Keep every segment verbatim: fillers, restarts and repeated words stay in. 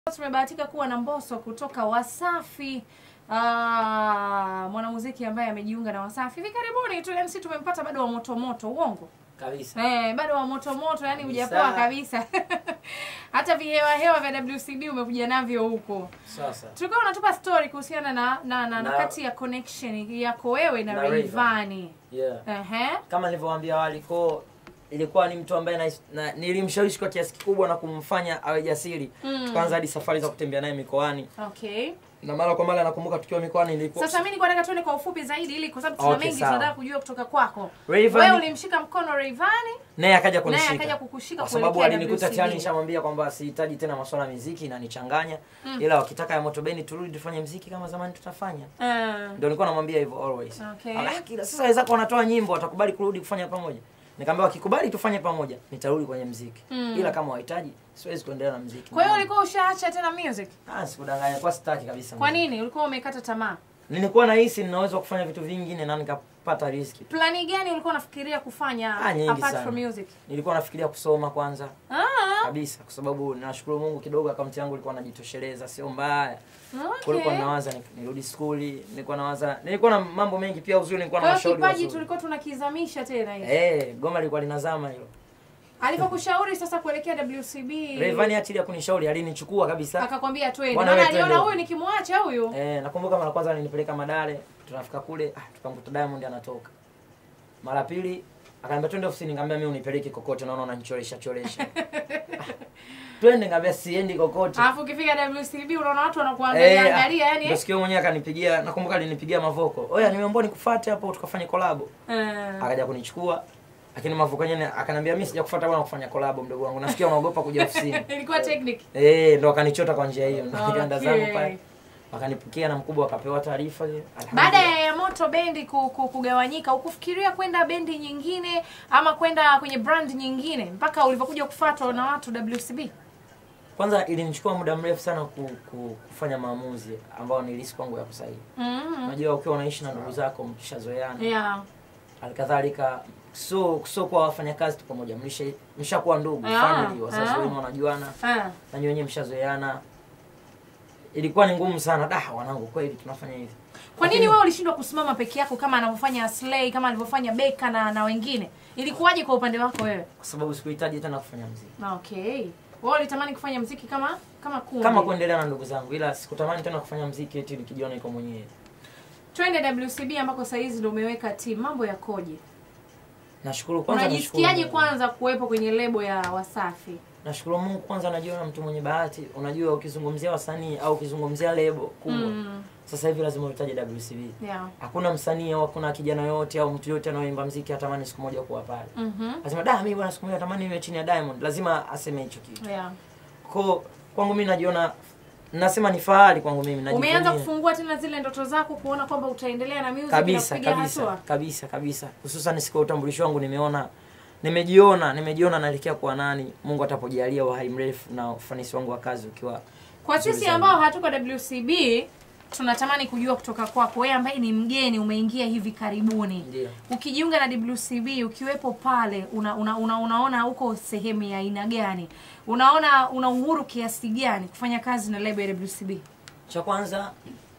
Tumebahatika kuwa na Mbosso kutoka Wasafi, ah mwanamuziki ambaye amejiunga na Wasafi hivi karibuni tu. M C tumempata bado wa moto moto, uongo kabisa. Eh, bado wa moto moto, yani hujapoa kabisa. Hata vihewa hewa vya W C B umekuja navyo huko. Sasa tulikuwa unatupa story kuhusiana na na, na, na kati ya connection yako wewe na, na Rayvanny. Yeah. Uh -huh. Kama nilivyowaambia awali, ko ilikuwa ni mtu ambaye na, na nilimshawishi kwa kiasi kikubwa na kumfanya awe jasiri. Mm. Tukaanza hadi safari za kutembea naye mikoani. Okay. Na mara kwa mara nakumbuka tukiwa mikoani nilikuwa. Sasa mimi nilikuwa nataka tuone kwa ufupi zaidi ili kwa sababu tuna okay, mengi tunataka kujua kutoka kwako. Rayvanny, wewe ulimshika mkono Rayvanny, naye akaja kunishika. Naye akaja kukushika kwa sababu alinikuta tayari nishamwambia kwamba sihitaji tena masuala ya muziki na nichanganya. Mm. Ila wakitaka ya Moto Bendi turudi tufanye muziki kama zamani tutafanya. Uh. Ndio nilikuwa namwambia hivyo always. Okay. Ala, sasa wenzako wanatoa nyimbo watakubali kurudi kufanya pamoja. Nikamwambia wakikubali tufanye pamoja, nitarudi kwenye muziki. Mm. Ila kama wahitaji siwezi kuendelea na muziki. Kwa hiyo ulikuwa ushaacha tena music? Ah, sikudanganya, kwa sitaki kabisa. Kwa nini? Ulikuwa umekata tamaa? Nilikuwa nahisi ninaweza kufanya vitu vingine na nikapata riziki. Plani gani ulikuwa unafikiria kufanya ah, apart sana. from music? Nilikuwa nafikiria kusoma kwanza. Ah. Kabisa, kwa sababu nashukuru Mungu kidogo akaunti yangu ilikuwa najitosheleza, sio mbaya. Okay. Kulikuwa nawaza nirudi skuli, nilikuwa nawaza, nilikuwa na mambo mengi pia uzuri, nilikuwa na mashauri. Kwa kipaji tulikuwa tunakizamisha tena hiyo. Eh, goma lilikuwa linazama hilo. Alipokushauri sasa kuelekea W C B, Rayvanny achili ya kunishauri, alinichukua kabisa. Akakwambia twende. Maana aliona huyu nikimwacha huyu. Eh, nakumbuka mara kwanza alinipeleka Madale, tunafika kule, ah tukamkuta Diamond anatoka. Mara pili akaniambia twende ofisini, nikamwambia mimi unipeleke kokote, naona unanichoresha choresha. Twende, nikamwambia siendi kokote. Alafu ukifika W C B unaona watu wanakuangalia eh, angalia yani. Ndio sikio mwenyewe akanipigia, nakumbuka alinipigia Mavoko. Oya nimeomba nikufuate hapo tukafanye collab. Eh. Akaja kunichukua. Lakini Mavoko yenyewe akaniambia mimi sijakufuata bwana kufanya collab mdogo wangu. Nasikia unaogopa kuja ofisini. Ilikuwa technique. Eh, ndio akanichota kwa njia hiyo. Nikaenda zangu pale. Wakanipikia na mkubwa akapewa taarifa ile. Baada ya Moto Bendi kugawanyika, ukufikiria kwenda bendi nyingine ama kwenda kwenye brand nyingine mpaka ulipokuja kufuatwa na watu W C B? Kwanza ilinichukua muda mrefu sana ku, ku, kufanya maamuzi ambao nilihisi kwangu ya kusahihi. Mm. Unajua ukiwa unaishi na ndugu zako mkishazoeana. Yeah. Alikadhalika so so kwa wafanyakazi tu pamoja, mlisha mshakuwa ndugu, yeah, family, wazazi wenu wanjuana. Yeah. Na nyinyi wenyewe mshazoeana. Ilikuwa ni ngumu sana. Dah wanangu kweli tunafanya hivi. Kwa nini wewe ulishindwa kusimama peke yako kama anavyofanya Slay, kama alivyofanya Beka na na wengine? Ilikuwaje kwa upande wako wewe? Kwa sababu sikuhitaji tena kufanya muziki. Okay. Wewe ulitamani kufanya muziki kama kama kundi. Kama kuendelea na ndugu zangu, ila sikutamani tena kufanya muziki eti nikijiona niko mwenyewe. Twende W C B ambako sasa hizi ndio umeweka team. Mambo yakoje? Nashukuru kwanza. Unajisikiaje kwanza kuwepo kwenye lebo ya Wasafi? Nashukuru Mungu kwanza, najiona mtu mwenye bahati. Unajua ukizungumzia wasanii au ukizungumzia lebo kubwa, mm, sasa hivi lazima utaje W C B. Yeah. Hakuna msanii au hakuna kijana yote au mtu yote anayeimba muziki atamani siku moja kuwa pale. Mhm. Lazima da mimi bwana siku moja natamani niwe chini ya Diamond, lazima aseme hicho kitu. Yeah. Kwa kwangu mimi najiona, nasema ni fahari kwangu mimi najiona. Umeanza kufungua tena zile ndoto zako kuona kwamba utaendelea na music kabisa, na kupiga kabisa, hatua? Kabisa kabisa. Hususan siku ya utambulisho wangu nimeona nimejiona nimejiona naelekea kwa nani, Mungu atapojalia uhai mrefu na ufanisi wangu wa kazi ukiwa. Kwa sisi ambao hatuko W C B tunatamani kujua kutoka kwako wewe ambaye ni mgeni umeingia hivi karibuni. Ndiyo. Ukijiunga na W C B ukiwepo pale una, una, una, unaona uko sehemu ya aina gani? Unaona una uhuru kiasi gani kufanya kazi na lebo ya W C B? Cha kwanza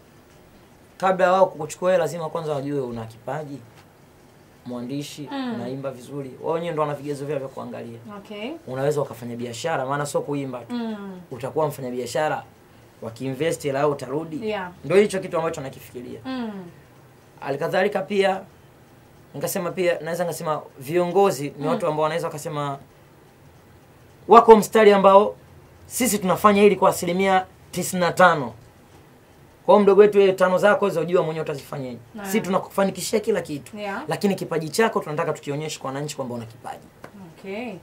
kabla wao kukuchukua lazima kwanza wajue una kipaji, mwandishi, mm, unaimba vizuri. Wao wenyewe ndio wana vigezo vyao vya kuangalia. Okay. Unaweza ukafanya biashara, maana sio kuimba tu. Mm. Utakuwa mfanya biashara, wakiinvest ila utarudi. Yeah. Ndio hicho kitu ambacho nakifikiria. Mm. Alikadhalika pia nikasema pia naweza ngasema viongozi ni watu ambao wanaweza wakasema wako mstari ambao sisi tunafanya hili kwa asilimia tisini na tano. Kwa mdogo wetu wewe tano zako hizo unajua mwenyewe utazifanyaje. Sisi tunakufanikishia kila kitu. Yeah. Lakini kipaji chako tunataka tukionyeshe kwa wananchi kwamba una kipaji. Okay.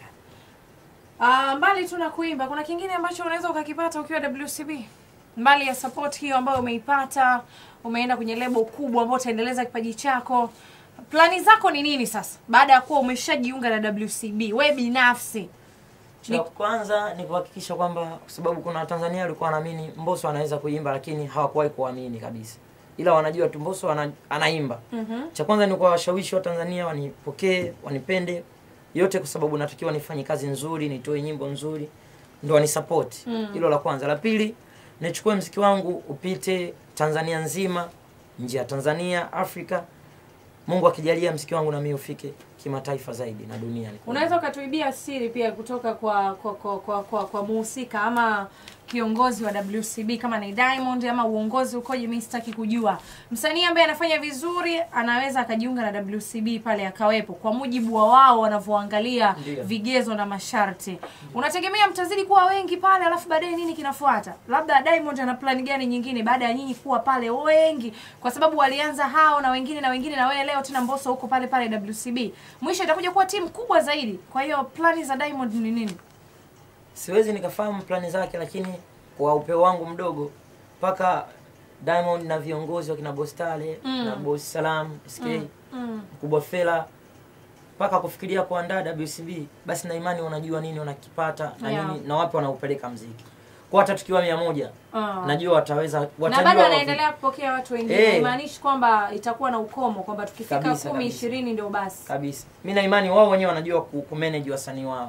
Ah, mbali tuna kuimba, kuna kingine ambacho unaweza ukakipata ukiwa W C B? Mbali ya support hiyo ambayo umeipata, umeenda kwenye lebo kubwa ambayo utaendeleza kipaji chako. Plani zako ni nini sasa? Baada ya kuwa umeshajiunga na W C B, wewe binafsi. Cha kwanza ni kuhakikisha kwamba, kwa sababu kuna Watanzania walikuwa wanaamini Mbosso anaweza kuimba lakini hawakuwahi kuamini kabisa. Ila wanajua tu Mbosso ana, anaimba. Mm -hmm. Cha kwanza ni kuwashawishi Watanzania wanipokee, wanipende yote kwa sababu natakiwa nifanye kazi nzuri, nitoe nyimbo nzuri. ndo wani support. Hilo mm. la kwanza. La pili, nichukue muziki wangu upite Tanzania nzima, nje ya Tanzania, Afrika. Mungu akijalia muziki wangu na mimi ufike kimataifa zaidi na duniani. Unaweza ukatuibia siri pia kutoka kwa kwa kwa kwa, kwa, kwa muhusika ama kiongozi wa W C B kama ni Diamond ama uongozi ukoje? Mimi sitaki kujua. Msanii ambaye anafanya vizuri anaweza akajiunga na W C B pale akawepo kwa mujibu wa wao wanavyoangalia vigezo na masharti. Ndiyo. Unategemea mtazidi kuwa wengi pale alafu baadaye nini kinafuata? Labda Diamond ana plan gani nyingine baada ya nyinyi kuwa pale wengi, kwa sababu walianza hao na wengine na wengine na wewe leo tena Mbosso huko pale pale W C B. Mwisho itakuja kuwa timu kubwa zaidi. Kwa hiyo plani za Diamond ni nini? Siwezi nikafahamu plani zake, lakini kwa upeo wangu mdogo paka Diamond na viongozi wa kina Bostale mm. na Boss Salam S K mm. mm. Mkubwa Fela paka kufikiria kuandaa W C B, basi na imani wanajua nini wanakipata na yeah. nini na wapi wanaupeleka muziki. Kwa hata tukiwa mia moja uh. najua wataweza watajua. Na bado anaendelea kupokea watu wengine. Hey. Imaanishi kwamba itakuwa na ukomo kwamba tukifika kumi ishirini ndio basi. Kabisa. Mimi na imani wao wenyewe wanajua ku manage wasanii wao.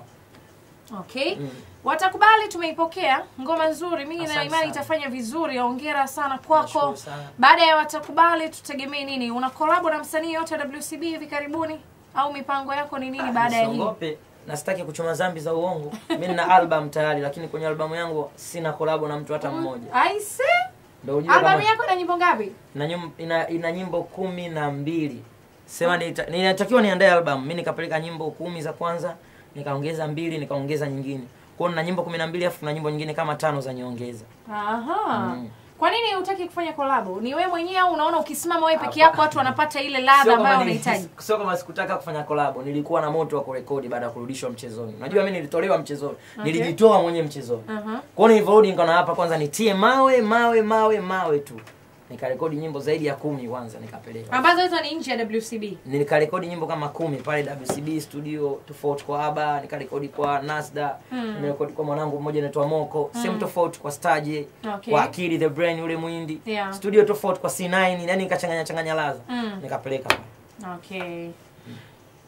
Okay. Mm. Watakubali tumeipokea ngoma nzuri. Mimi na imani itafanya vizuri. Hongera sana kwako. Baada ya Watakubali tutegemee nini? Una collab na msanii yote wa W C B hivi karibuni au mipango yako ni nini baada ya hii? Usiogope. Na sitaki kuchoma zambi za uongo. Mimi nina album tayari, lakini kwenye albamu yangu sina collab na mtu hata mmoja. I see. Ndio unajua albamu yako ina nyimbo ngapi? Ina nyimbo ina, ina nyimbo kumi na mbili. Sema ninatakiwa niandae album. Mimi nikapeleka nyimbo kumi za kwanza, nikaongeza mbili, nikaongeza nyingine. Kwa hiyo na nyimbo kumi na mbili afu na nyimbo nyingine kama tano za nyongeza. Aha. Mm. Kwa nini hutaki kufanya collab? Ni wewe mwenyewe au unaona ukisimama wewe peke yako watu wanapata ile ladha ambayo unahitaji? Sio kama sikutaka kufanya collab, nilikuwa na moto wa kurekodi baada ya kurudishwa mchezoni. Unajua mimi nilitolewa mchezoni. Okay. Nilijitoa mwenyewe mchezoni. Uh -huh. Kwa hiyo nilivyorudi nikaona hapa kwanza nitie mawe mawe mawe mawe tu. Nikarekodi nyimbo zaidi ya kumi kwanza nikapeleka. Ambazo hizo ni nje ya W C B. Nikarekodi nyimbo kama kumi pale W C B studio tofauti kwa Aba, nikarekodi kwa Nasda, mm. nimerekodi kwa mwanangu mmoja anaitwa Moko, mm. same tofauti kwa Staje, okay. kwa Akili the Brain yule Muhindi. Yeah. Studio tofauti kwa C nine, yani nikachanganya changanya ladha, mm. nikapeleka pale. Okay. Mm.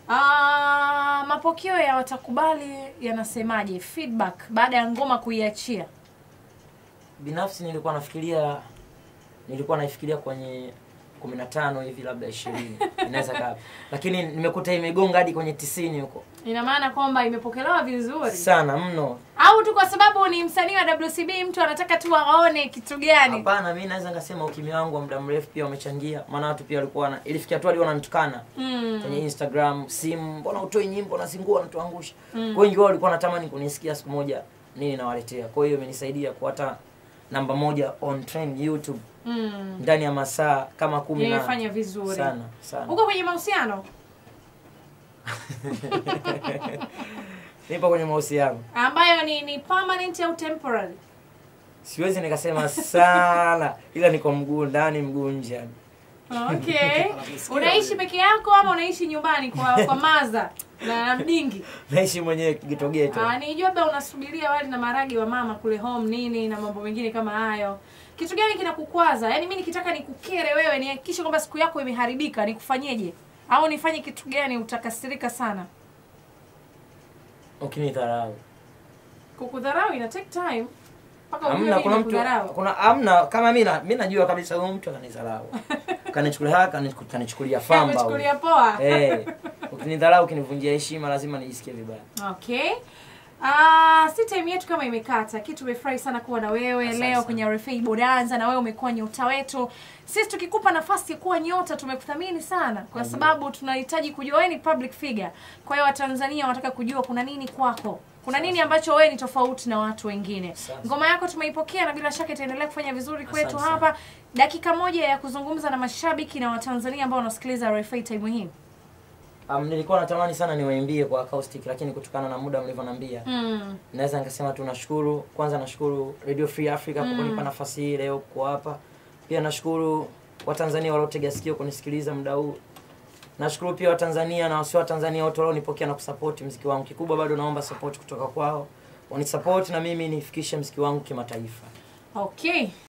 Ah, mapokeo ya Watakubali yanasemaje? Feedback baada ya ngoma kuiachia. Binafsi nilikuwa nafikiria nilikuwa naifikiria kwenye kumi na tano hivi labda ishirini inaweza kaa, lakini nimekuta imegonga hadi kwenye tisini huko. Ina maana kwamba imepokelewa vizuri sana mno, au tu kwa sababu ni msanii wa W C B mtu anataka tu aone kitu gani? Hapana, mimi naweza ngasema ukimya wangu wa muda mrefu pia umechangia, maana watu pia walikuwa na ilifikia tu wali wananitukana mm. kwenye Instagram, simu, mbona utoi nyimbo na singua unatuangusha. Mm. Kwa hiyo walikuwa wanatamani kunisikia siku moja nini nawaletea. Kwa hiyo imenisaidia kuata namba moja on trend YouTube. Mm. Ndani ya masaa kama kumi na nimefanya vizuri sana sana. Uko kwenye mahusiano? Nipo kwenye mahusiano ambayo ni ni permanent au temporary? Siwezi nikasema sana, ila niko mguu ndani mguu nje. Okay. Unaishi peke yako ama unaishi nyumbani kwa kwa maza na mdingi? Naishi mwenyewe Getogeto. Ah, nijua labda unasubiria wali na maragi wa mama kule home nini na mambo mengine kama hayo. Kitu gani kinakukwaza? Yaani mimi nikitaka nikukere wewe nihakikishe kwamba siku yako imeharibika, nikufanyeje? Au nifanye kitu gani utakasirika sana? Ukinidharau. Kukudharau ina take time. Paka amna kuna mtu kuna amna kama mimi mimi najua kabisa huyo mtu ananidharau. Kanichukulia haka kanichukulia famba. Kanichukulia poa. Eh. Ukinidharau ukinivunjia heshima lazima nijisikie vibaya. Okay. Ah, si time yetu kama imekata. Kitu tumefurahi sana kuwa na wewe Asasa. Leo kwenye R F A Bonanza, na wewe umekuwa nyota wetu. Sisi tukikupa nafasi ya kuwa nyota tumekuthamini sana kwa sababu tunahitaji kujua wewe ni public figure. Kwa hiyo Watanzania wanataka kujua kuna nini kwako. Kuna nini ambacho wewe ni tofauti na watu wengine. Ngoma yako tumeipokea na bila shaka itaendelea kufanya vizuri kwetu hapa. Dakika moja ya kuzungumza na mashabiki na Watanzania ambao wanasikiliza R F A time hii. Um, nilikuwa natamani sana niwaimbie kwa acoustic, lakini kutokana na muda mlivyoniambia mm. naweza nikasema tu nashukuru. Kwanza nashukuru Radio Free Africa mm. kwa kunipa nafasi hii leo kwa hapa. Pia nashukuru Watanzania waliotega sikio kunisikiliza muda huu. Nashukuru pia Watanzania na wasio Watanzania wote walionipokea na kusupport muziki wangu. Kikubwa bado naomba support kutoka kwao. Wanisupport na mimi nifikishe muziki wangu kimataifa. Okay.